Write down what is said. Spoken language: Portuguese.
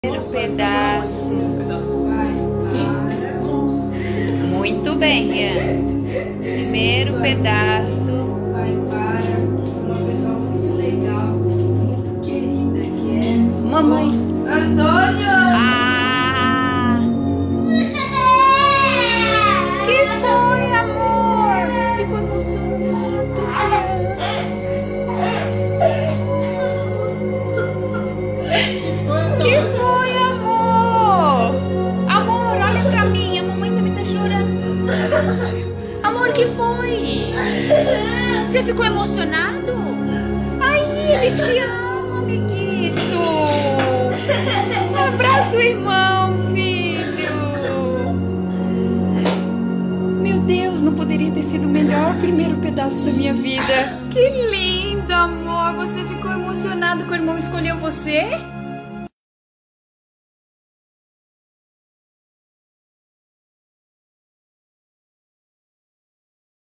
Primeiro pedaço. Muito bem, Rian. Primeiro pedaço. Vai para uma pessoa muito legal, muito querida, que é Mamãe. Antônio! Ah! Que foi, amor? Ficou emocionado. Que foi, amor? Amor, olha pra mim. A mamãe também tá chorando. Amor, que foi? Você ficou emocionado? Ai, ele te ama, amiguito. Abraça o irmão, filho. Meu Deus, não poderia ter sido o melhor primeiro pedaço da minha vida. Que lindo, amor. Você ficou emocionado que o irmão escolheu você?